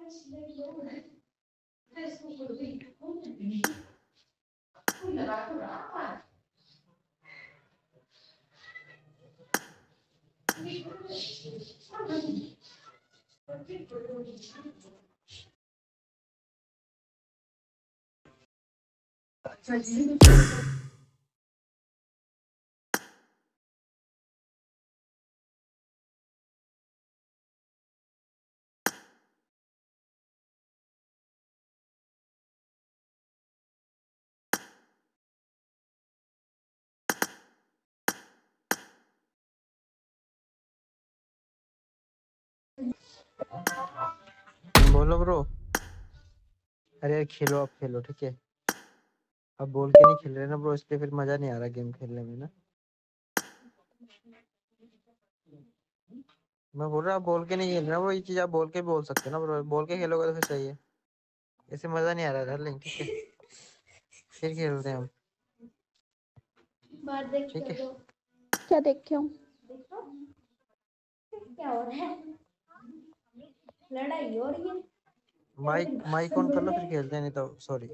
बोलो ब्रो। अरे खेलो, अब खेलो, ठीक है। अब बोल के नहीं खेल रहे ना ब्रो, इसलिए फिर मजा नहीं आ रहा गेम खेलने में ना। मैं बोल रहा आप बोल के नहीं खेल रहे ब्रो, ये चीज आप बोल के बोल सकते हो ना ब्रो, बोल के खेलोगे तो फिर सही है। ऐसे मजा नहीं आ रहा डार्लिंग, ठीक है। फिर खेलते हैं हम, ठीक है। क्या देख के हूँ? क्या हो रहा है? लड़ाई हो रही है। माइक माइक ऑन कर लो फिर खेलते हैं, नहीं तो सॉरी।